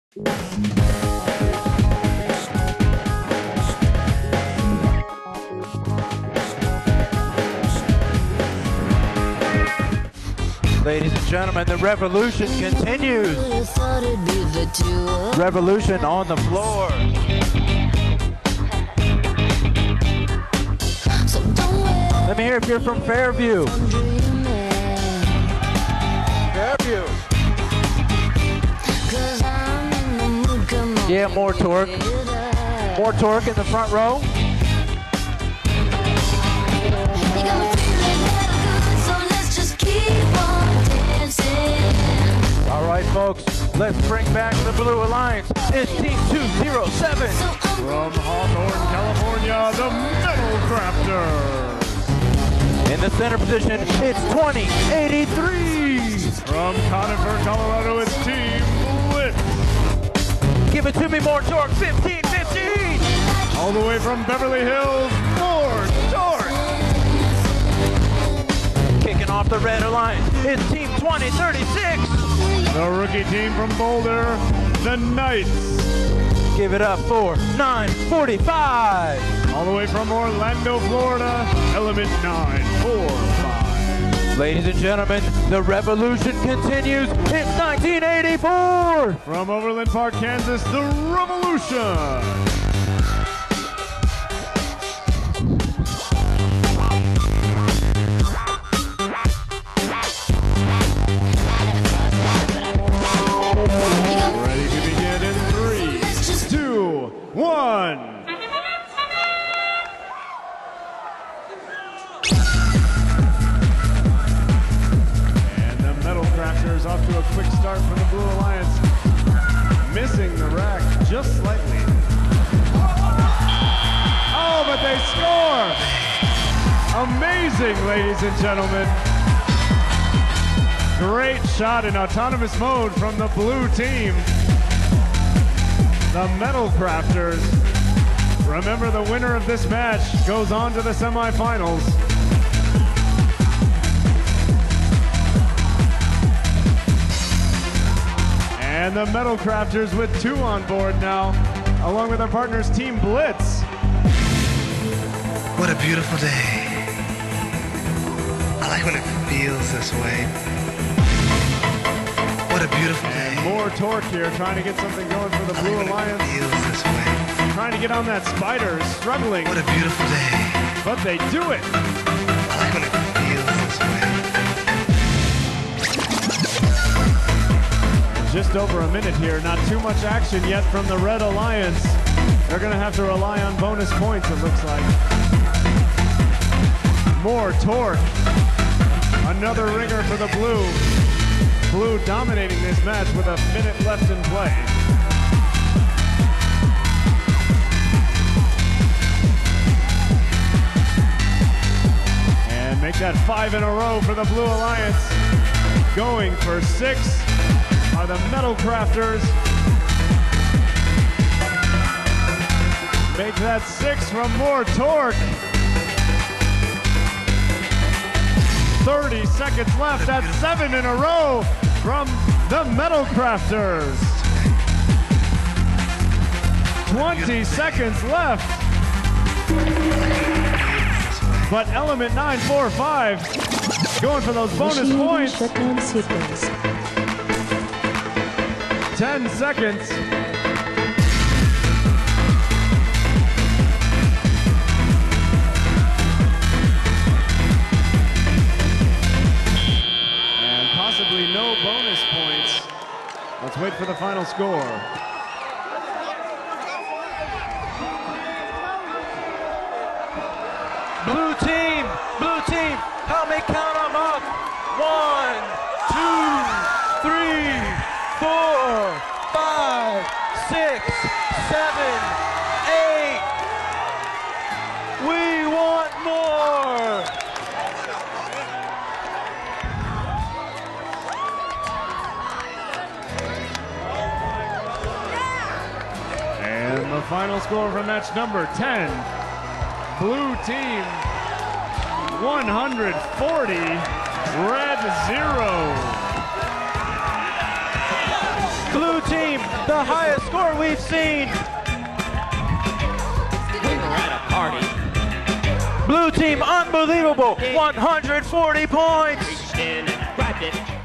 Ladies and gentlemen, the revolution continues. Revolution on the floor. Let me hear if you're from Fairview. Fairview. Yeah, more torque. More torque in the front row. All right, folks, let's bring back the Blue Alliance. It's Team 207. From Hawthorne, California, the Metal Crafters. In the center position, it's 2083. From Conifer, Colorado, it's Team Blitz. Give it to me, more torque, 1515. All the way from Beverly Hills, more torque. Kicking off the Red Alliance, it's Team 2036. The rookie team from Boulder, the Knights. Give it up for 945. All the way from Orlando, Florida, Element 945. Ladies and gentlemen, the revolution continues. It's 1984. From Overland Park, Kansas, the Revolution. Ready to begin in 3, 2, 1. And the Metal Crafters off to a quick start for the Blue Alliance. Missing the rack just slightly. Oh, but they score! Amazing, ladies and gentlemen. Great shot in autonomous mode from the blue team. The Metal Crafters. Remember, the winner of this match goes on to the semifinals. And the Metal Crafters with 2 on board now, along with their partners, Team Blitz. What a beautiful day. I like when it feels this way. What a beautiful day. And more torque here, trying to get something going for the Blue Alliance. Feels this way. Trying to get on that spider, struggling. What a beautiful day. But they do it. I like when it feels this way. Just over a minute here, not too much action yet from the Red Alliance. They're gonna have to rely on bonus points, it looks like. More torque. Another ringer for the Blue. Blue dominating this match with a minute left in play. And make that 5 in a row for the Blue Alliance. Going for 6 are the Metal Crafters. Make that 6 from more torque. 30 seconds left. That's 7 in a row from the Metal Crafters. 20 seconds left. But Element 945 going for those bonus points. 10 seconds. No bonus points. Let's wait for the final score. Blue team, help me count them up. 1, 2, 3, 4, 5, 6, 7, 8. We want more. The final score for match number 10. Blue team 140, red 0. Blue team, the highest score we've seen. We were at a party. Blue team, unbelievable, 140 points. Reached in and grabbed it.